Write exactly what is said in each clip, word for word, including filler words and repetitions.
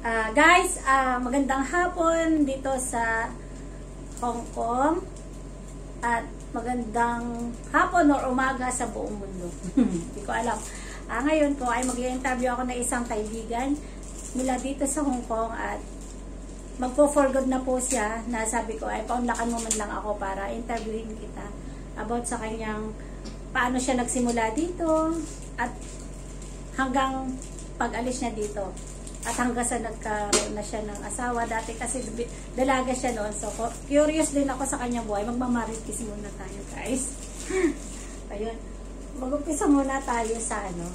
Uh, guys, uh, magandang hapon dito sa Hong Kong at magandang hapon o umaga sa buong mundo. Hindi ko alam. Uh, ngayon po ay mag-i-interview ako ng isang kaibigan mula dito sa Hong Kong at magpo-for good na po siya na sabi ko ay paunlakan mo man lang ako para interviewin kita about sa kanyang paano siya nagsimula dito at hanggang pag-alis niya dito. At hanggang sa nagkaroon na siya ng asawa. Dati kasi dalaga siya noon. So, curious din ako sa kanyang buhay. Magmamaritis muna tayo, guys. Ayun. Mag-umpisa muna tayo sa ano.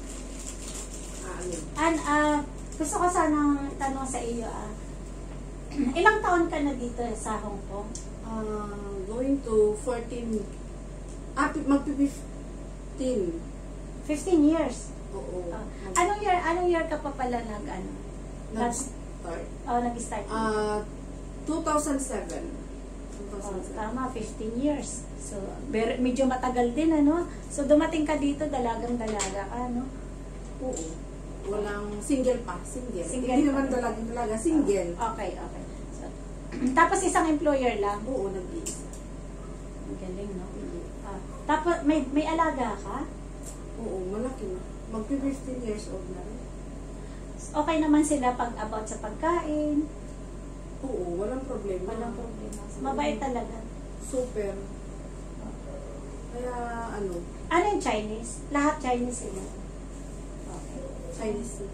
An, uh, gusto ko sanang tanong sa iyo, ah. Ilang taon ka na dito sa Hong Kong? Uh, going to fourteen. Ah, mag-fifteen. fifteen years? Oo. Uh, anong year, anong year ka pa pala nag, ano? Nag-start? Oh, nag-start. Uh, two thousand seven. Oh, tama, fifteen years. So, medyo matagal din, ano? So, dumating ka dito, dalagang-dalaga ka, ano? Oo. Walang single pa. Single. Single Hindi pa. naman dalagang-dalaga. Single. Oh, okay, okay. So, tapos isang employer lang? Oo, nag-iisa. Ang galing, no? Ah, tapos, may, may alaga ka? Oo, malaki na. Mag-fifteen years old na rin. Okay naman sila pag about sa pagkain? Oo, walang problema. Walang problema. Mabait talaga. Super. Kaya, ano? Ano yung Chinese? Lahat Chinese sila? Okay. Chinese.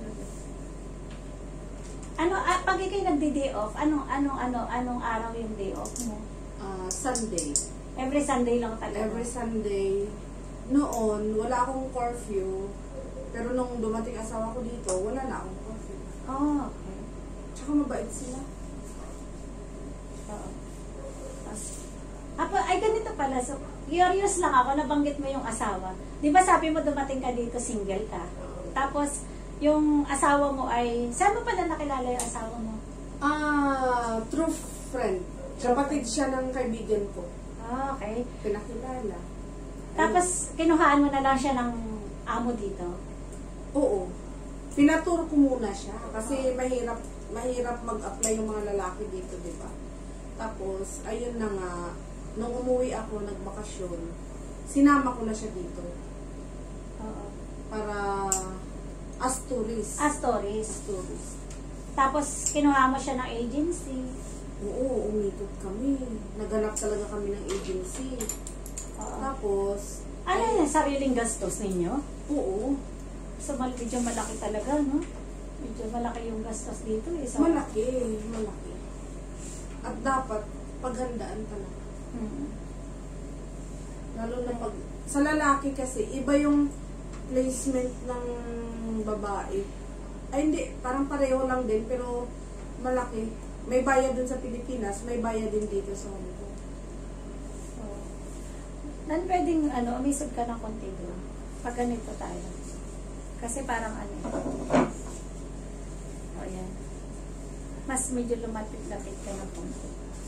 Ano, ah, pag ikay nagdi-day off, anong, anong, ano, anong araw yung day off mo? Uh, Sunday. Every Sunday lang talaga? Every Sunday. Noon, wala akong curfew. Pero nung dumating asawa ko dito, wala na akong curfew. Oh, okay. Tsaka mabait sila. Oo. Apo, ay ganito pala. So, curious lang ako, nabanggit mo yung asawa. Di ba sabi mo dumating ka dito, single ka? Tapos, yung asawa mo ay, saan mo pala nakilala yung asawa mo? Ah, true friend. Kapatid siya ng kaibigan ko. Ah, okay. Pinakilala. Tapos, kinuhaan mo na lang siya ng amo dito? Oo. Pinaturo ko muna siya. Kasi mahirap mahirap mag-apply yung mga lalaki dito, di ba? Tapos, ayun na nga, nung umuwi ako, nagbakasyon, sinama ko na siya dito. Oo. Para, as tourist. As tourist. As tourist. Tapos, kinuha mo siya ng agency? Oo, umikot kami. Naganap talaga kami ng agency. Oo. Tapos, ano ay, yung sariling gastos ninyo? Oo. So, mal medyo malaki talaga, no? Medyo malaki yung gastos dito. Eh. So, malaki, malaki. At dapat, paghandaan talaga. hmm. Lalo na pag, sa lalaki kasi, iba yung placement ng babae. Ay, hindi, parang pareho lang din, pero malaki. May bayad dun sa Pilipinas, may bayad din dito sa Hong Kong. Nan pwedeng, ano, umisog ka ng konti doon. Pag ganito tayo. Kasi parang ano. O, yan. Mas medyo lumapit-lapit ka ng konti.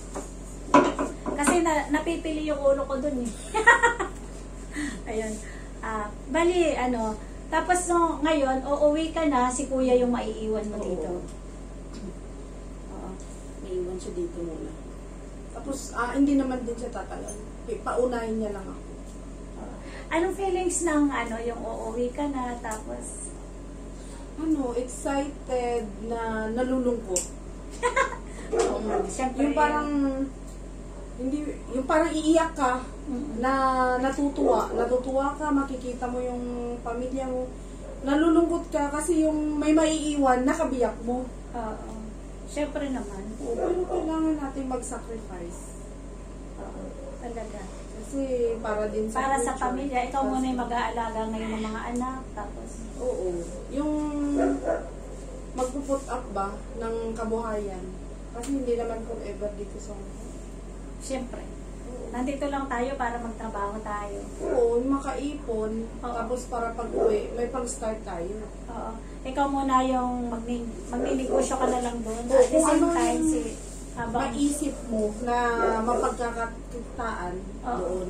Kasi na, napipili yung ulo ko doon eh. Ayun. Ah, bali, ano, tapos no, ngayon, uuwi ka na, si kuya yung maiiwan mo dito. Oo. Maiiwan siya dito muna. Tapos, ah, hindi naman din siya tatagal. Paunahin niya lang ako. Uh, anong feelings ng ano, yung uuwi ka na, tapos? Ano, excited na nalulungkot. um, Siyempre, yung parang, hindi, yung parang iiyak ka, mm-hmm. na natutuwa. Natutuwa ka, makikita mo yung pamilya mo. Nalulungkot ka kasi yung may maiiwan, nakabiyak mo. Oo. Uh, Siyempre naman. Oo, pero kailangan natin mag-sacrifice. Oo. Talaga. Kasi para din sa para future. Sa pamilya, ikaw muna yung mag-aalaga ngayon ng mga anak, tapos oo, yung magpuput up ba ng kabuhayan, kasi hindi naman forever dito sa Hong Kong. Siyempre, nandito lang tayo para magtrabaho tayo. Oo, makaipon, Oo. tapos para pag-uwi, may pang-start tayo. Oo. Ikaw muna yung magninegosyo ka na lang doon. Oo, At the same ano time, yung si habang maisip mo na mapagkakakitaan doon.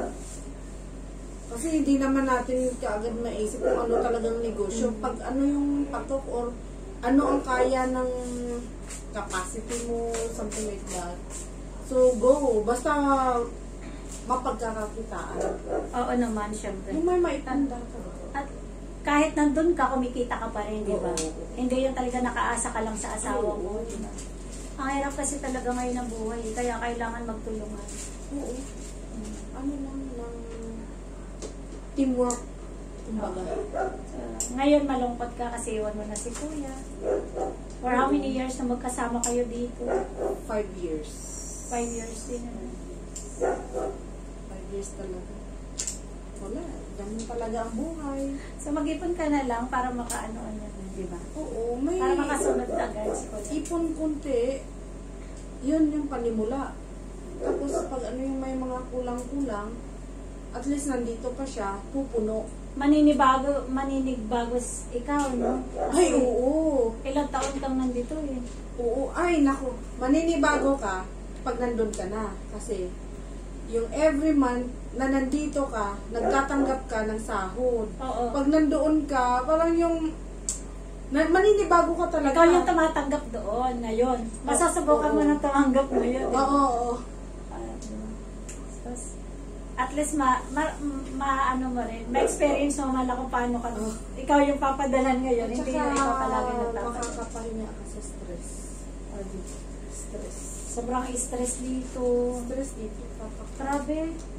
Kasi hindi naman natin kaagad maisip kung ano talagang negosyo. Pag ano yung patok or ano ang kaya ng capacity mo, something like that. So, go. Basta mapagkakakitaan. Oo naman, syempre. Yung may maitanda ka. At kahit nandun ka, kumikita ka pa rin, di ba? Oo. Hindi yung talaga nakaasa ka lang sa asawa mo, di ba? Ang hirap kasi talaga ngayon ng buhay, kaya kailangan magtulungan. Oo. Ano lang, ng teamwork. Kumbaga. So, ngayon malungkot ka kasi iwan mo na si kuya. For how many years na magkasama kayo dito? Five years. Five years din. Ano? Five years talaga. Wala. Ganun talaga ang buhay. So mag-ipon ka na lang para makaano-ano, di ba? Oo. May Para makasunod agad si kuya. ipon kunti, yun yung panimula. Tapos pag ano yung may mga kulang-kulang, at least nandito pa siya, pupuno. Maninibago, maninigbago s- ikaw, no? Ay, oo. Ilang taon kang nandito eh. Oo. Ay, naku. Maninibago ka pag nandun ka na. Kasi, yung every month na nandito ka, nagtatanggap ka ng sahod. Oo. Pag nandoon ka, parang yung na, maninibago ka talaga. Ikaw yung tumatanggap doon ngayon. Masasubukan Oo. mo nang tumanggap ngayon. Oo, oo, oo. Ah, tapos, at least ma, ma, ma ano mo rin, ma-experience mo man lang kung paano ka, Oh. ikaw yung papadalan ngayon, At hindi saka, na ikaw palagi nagpapadala. makakapahinga ka sa stress. Stress. Sobrang stress dito. Stress dito. Papak. Grabe.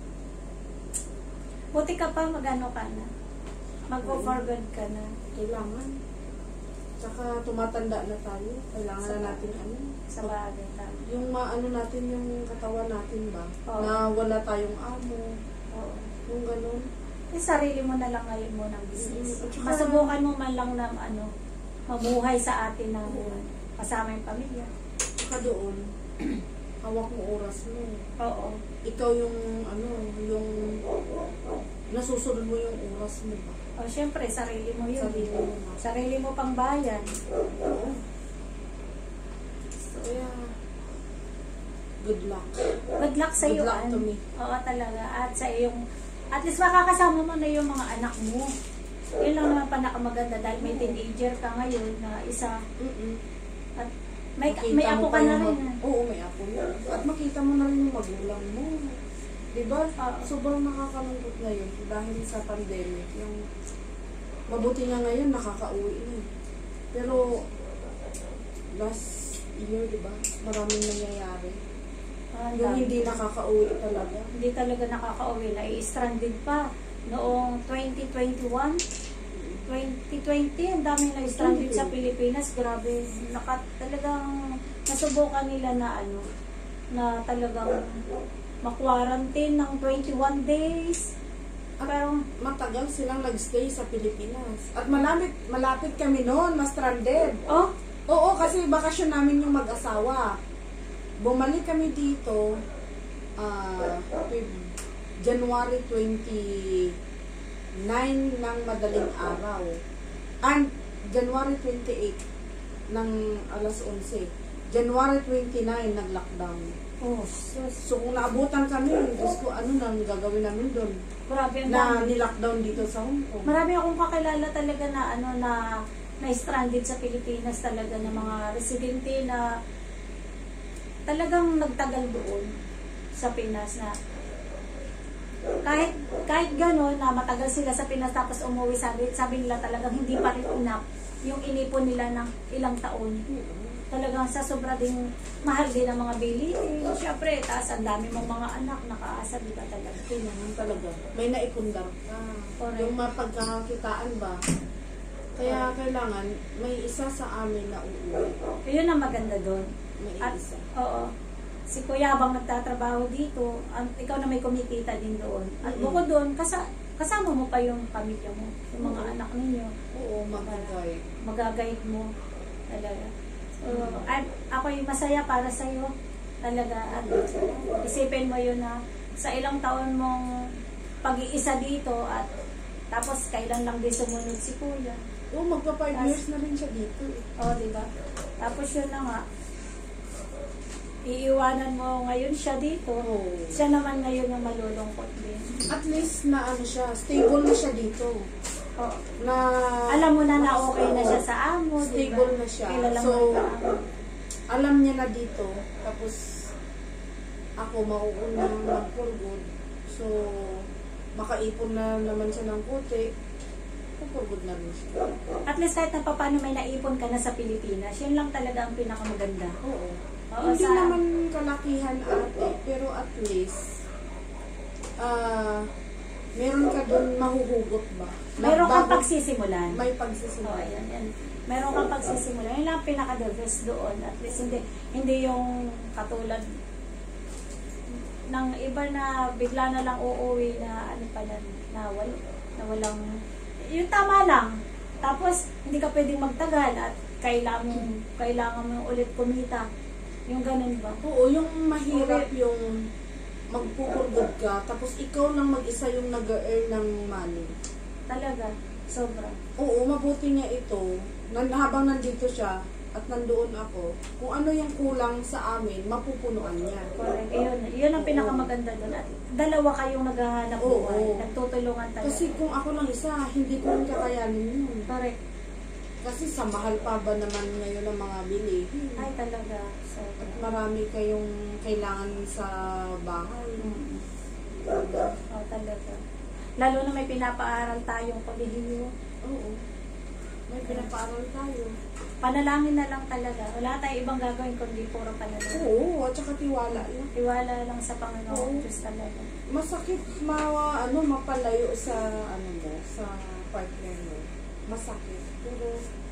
Buti ka pa, magano ka na. Mag-go-for good ka na. Kailangan. Tsaka tumatanda na tayo. Kailangan na natin ano. Sa bagay tama. Yung maano natin yung katawan natin ba? Oo. Na wala tayong amo. Oo. Yung ganun. Yung sarili mo na lang ngayon mo ng business. Mm, at saka- Masubukan mo man lang na ano, mabuhay sa atin ng kasama yung pamilya. Tsaka doon, hawak mo oras mo. Oo. Ikaw yung ano, yung nasusunod mo yung oras mo ba? O syempre, sarili mo yun. Sarili mo na. Sarili mo pang bayan. Oo. So, yeah. Good luck. Good luck sa iyo. Good luck to me. Oo talaga. At sa iyong, at least makakasama mo na yung mga anak mo. Yun lang naman panakamaganda dahil may teenager ka ngayon na isa. Mm-mm. At may, Makita may mo apo pa ka na yung rin. mag- ah. Oo, may apo na. At makita mo na rin yung magulang mo. Diba? Oo. Sobrang nakakalungkot ngayon dahil sa pandemic. Yung mabuti nga ngayon, nakakauwi na. eh. Pero last year, diba? Maraming nangyayari. Ah, ang Yung dami. hindi nakakauwi talaga. Hindi talaga nakaka-uwi na i-stranded pa. Noong twenty twenty-one, twenty twenty, ang dami na stranded sa Pilipinas. Grabe. Naka, talagang nasubukan nila na ano, na talagang ma-quarantine ng twenty-one days. Pero, Matagal silang nagstay sa Pilipinas. At malapit, malapit kami noon, ma-stranded. oh, Oo, kasi bakasyon namin yung mag-asawa. Bumalik kami dito ah January twenty-nine ng madaling araw. And January twenty-eight ng alas onse. January twenty-nine nag-lockdown. oh, sus. So kung naabutan kami, Diyos ko, ano nang gagawin namin doon? Grabe ang Na dami. ni-lockdown dito sa Hong Kong. Marami akong kakilala talaga na ano na na stranded sa Pilipinas talaga ng mga residente na talagang nagtagal doon sa Pinas na kahit kahit gano'n na matagal sila sa Pinas tapos umuwi, sabi, sabi nila talagang hindi pa rin enough yung inipon nila ng ilang taon. Talagang sa sobra ding mahal din ang mga bilihin. Siyempre, taas ang dami mong mga anak, nakaasa, di ba talaga? Kailangan talaga. May naipundar ka. Correct. Yung mapagkakakitaan ba? Kaya kailangan, may isa sa amin na uuwi. Yun ang maganda doon. May At, isa. oo. Si Kuya habang nagtatrabaho dito, ang, ikaw na may kumikita din doon. At Mm-mm. bukod doon, kasa, kasama mo pa yung pamilya mo, yung mga Mm-mm. anak ninyo. Oo, magagay. Magagayad mo. Talaga. So, at ako yung masaya para sa iyo. Talaga. At isipin mo yun na sa ilang taon mong pag-iisa dito at tapos kailan lang din sumunod si Kuya. Oo, magpa five Tas- years na rin siya dito. eh. Oo, di ba? Tapos yun na nga, iiwanan mo ngayon siya dito. Oo. Siya naman ngayon yung malulungkot din. At least na ano siya, stable na siya dito. Oo. Na Alam mo na na okay na siya sa amo, di ba? stable na siya. Kilala mo So, na yung amo. alam niya na dito. Tapos, ako mauuna ng for good. So, makaipon na naman siya ng puti. For good na rin siya. At least kahit na paano may naipon ka na sa Pilipinas, yun lang talaga ang pinakamaganda. Oo. Oo, Hindi sa- naman kalakihan ate, pero at least, ah, meron ka doon mahuhugot ba? Na Meron kang bago- pagsisimulan. May Oo, pagsisimula. yan, yan. Meron kang pagsisimulan. Yun lang ang pinaka-the best doon. At least hindi, hindi yung katulad ng iba na bigla na lang uuwi na ano pala, na, wal, na walang, yung tama lang. Tapos, hindi ka pwedeng magtagal at kailangan mo, kailangan mo ulit kumita. Yung ganun ba? Oo, yung mahirap yung magpupurgod ka, tapos ikaw lang mag-isa yung nag-earn ng money. Talaga, sobra. Oo, mabuti nga ito, na habang nandito siya, at nandoon ako, kung ano yung kulang sa amin, mapupunuan niya. Correct. Yun, yun ang Oo. pinakamaganda doon. At dalawa kayong naghahanap buhay. Oo. Nagtutulungan talaga. Kasi kung ako lang isa, hindi ko rin kakayanin yun. Correct. Kasi sa mahal pa ba naman ngayon ng mga bilihin? Ay, talaga. Sobra. At marami kayong kailangan sa bahay. Mm. Oh, talaga. Lalo na may pinapaaral tayong kolehiyo. Oo. May pinapaaral tayo. Panalangin na lang talaga. Wala tayong ibang gagawin kundi puro panalangin. Oo, at saka tiwala lang. Tiwala lang sa Panginoon. Oo. Diyos talaga. Masakit ma ano mapalayo sa ano mo, sa partner mo. Masakit. Pero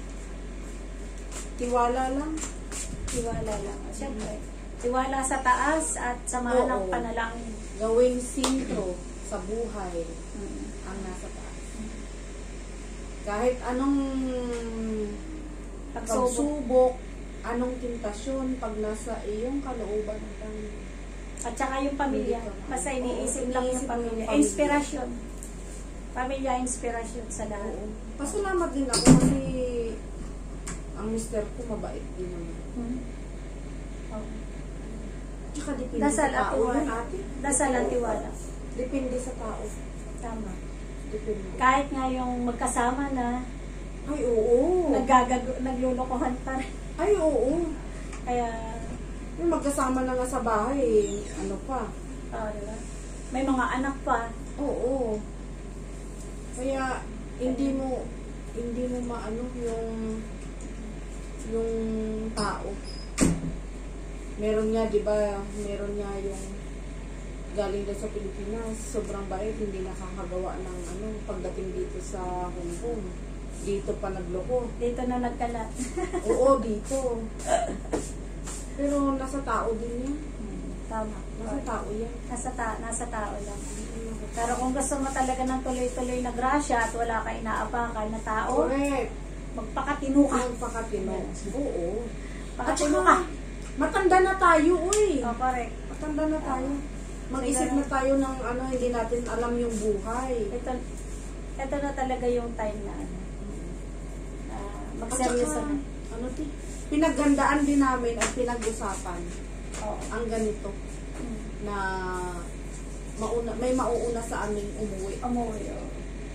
tiwala lang. Tiwala lang. Siyempre. Tiwala sa taas at samahan ng Oo. panalangin. Gawing sintro sa buhay Mm. ang nasa taas. Kahit anong Pagsubok. pagsubok, anong tentasyon, pag nasa iyong kalooban ng Panginoon. At saka yung pamilya. Hindi ka- Basta iniisip Oo, lang iniisip yung mo pamilya. yung pamilya. Inspirasyon. Pamilya, inspirasyon sa lahat. Oo. Pasalamat din ako kasi ang mister ko mabait din naman. Hmm? Oh. Tsaka depende Dasal sa at tao yun, tiwala. ate. Dasal at tiwala. Depende sa tao. Tama. Depende. Kahit nga yung magkasama na, Ay, oo. naggagag naglulukohan pa rin. Ay, oo. Kaya, Yung magkasama na nga sa bahay, ano pa. oh, diba? May mga anak pa. Oo. Kaya, hindi mo, hindi mo maano yung, yung tao. Meron niya, di ba, meron niya yung galing doon sa Pilipinas, sobrang bait, hindi nakakagawa ng ano, pagdating dito sa Hong Kong. Dito pa nagloko. Dito na nagkalat. Oo, dito. Pero nasa tao din yan. Hmm, Tama. Nasa tao yan. Nasa, ta nasa tao lang. Pero kung gusto mo talaga ng tuloy-tuloy na grasya at wala ka inaapakan na tao, Correct. magpakatino ka. Magpakatino. Oo. At Pakatino saka, ka. matanda na tayo, uy. Oh, correct. Matanda na tayo. Mag-isip na tayo ng ano, hindi natin alam yung buhay. Ito, ito na talaga yung time na ano. na At magseryoso saka, na. ano ti, pinaggandaan din namin at pinag-usapan Oo. ang ganito Hmm. na mauna, may mauuna sa aming umuwi. Umuwi. Oh.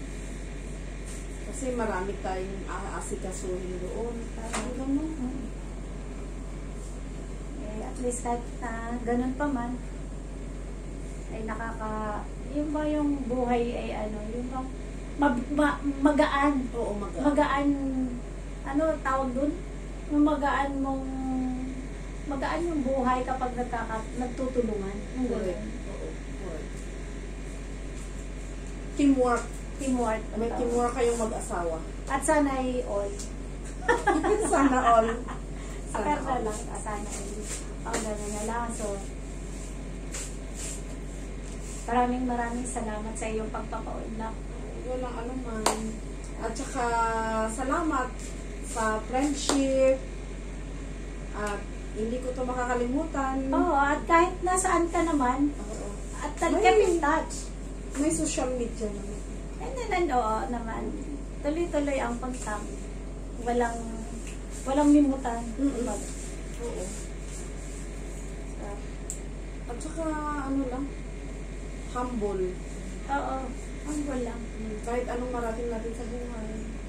Kasi marami tayong aasikasuhin doon. Parang gano'n. Hmm. Eh, at least kahit na ganun pa man, ay nakaka, yung ba yung buhay ay ano, yung bang mag- ma- magaan. Oo, mag Magaan, ano tawag dun? Yung magaan mong, magaan yung buhay kapag nagkaka, nagtutulungan. Yung Correct. ganun. Oo, correct. Teamwork. Teamwork. ang May tawag. teamwork kayong mag-asawa. At sana ay all. Sana all. Sana Pero all. lang, ah, sana ay ang gano'n na lang. So, maraming maraming salamat sa iyong pagpapaunlak. Walang ano man. At saka, salamat sa friendship. At hindi ko to makakalimutan. Oo, at kahit nasaan ka naman, Oo. at May- keep in touch. May social media naman. And then, oo naman, tuloy-tuloy ang pagtang. Walang, walang limutan. Mm-mm. Kumbaga. Oo. So, At saka, ano lang, humble. Oo. Humble lang. Mm, Kahit anong marating natin sa buhay.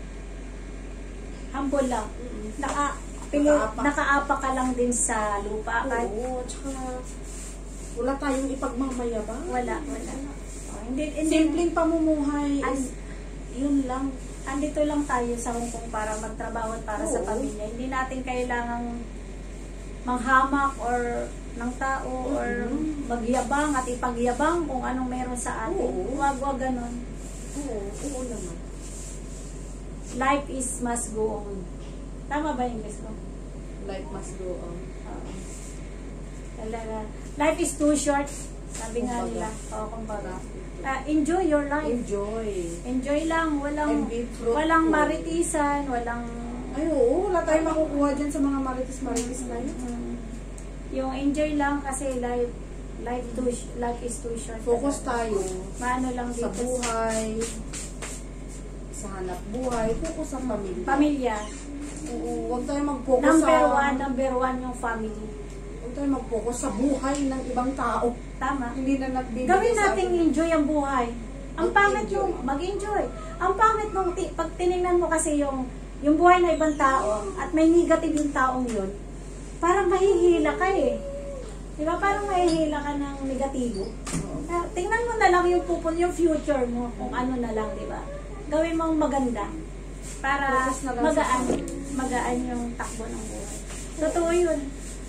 Humble lang. Mm-mm. Naka, pili, Nakaapa. nakaapa ka lang din sa lupa. Kahit Oo, tsaka wala tayong ipagmamayabang. wala, wala. Oh, hindi, hindi. Simpleng pamumuhay An- is yun lang. andito lang tayo sa Hong Kong para magtrabaho at para sa Oo. pamilya. Hindi natin kailangang manghamak or ng tao or Mhm. magyabang at ipagyabang kung anong meron sa atin. Oo. Huwag, huwag ganon. Oo, oo naman. Life is must go on. Tama ba yung English ko? Life must go on. Oo. Talaga. Life is too short. Sabi nga Kumbaga. nila. Oo, kumbaga. Ah, enjoy your life. Enjoy. Enjoy lang. Walang, And be fruitful. walang maritisan. Walang... Ay, oo, wala tayong makukuha dyan sa mga maritis-maritis na yun. Mm. Yung enjoy lang kasi life life too sh- life is too short. Focus tayo Maano lang sa dito. buhay, sa hanap buhay, focus sa pamilya. Pamilya. Oo, huwag tayong mag-focus Number sa... one, number one yung family. Huwag tayong mag-focus sa buhay ng ibang tao. Tama. Hindi na nagbibigay Gawin sa nating atin. enjoy ang buhay. Ang pangit Mag-enjoy. yung mag-enjoy. Ang pangit nung ti- pag tiningnan mo kasi yung yung buhay ng ibang tao at may negative yung taong yun, parang mahihila ka eh. Di ba? Parang mahihila ka ng negatibo. Oo. Eh, tingnan mo na lang yung pupun, yung future mo, kung ano na lang, di ba? Gawin mong maganda para Focus na lang sa magaan, pamilya. magaan yung takbo ng buhay. Totoo yun.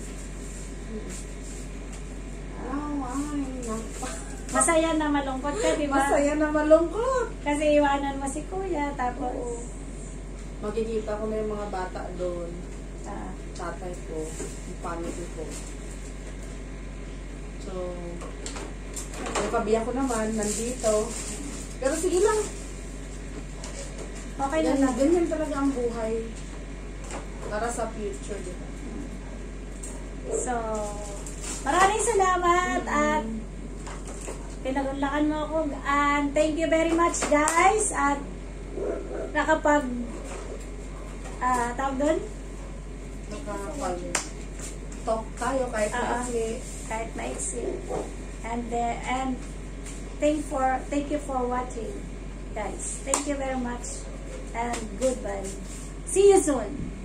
Wow, ay, napa. Masaya na malungkot ka, di ba? Masaya na malungkot. Kasi iwanan mo si kuya, tapos Oo. Makikita ko na yung mga bata doon. ah, Tatay ko, yung family ko. So, yung kabiyak ko naman, nandito. Pero sige lang. okay na Ganyan, lang. ganyan talaga ang buhay. Para sa future, di ba? So, maraming salamat at pinagunlakan mo ako. And thank you very much guys. At nakapag ah tawag doon? Nakapag-talk tayo kahit Oo. maiksi. Kahit maiksi. And uh, and thank for thank you for watching guys. Thank you very much and goodbye. See you soon.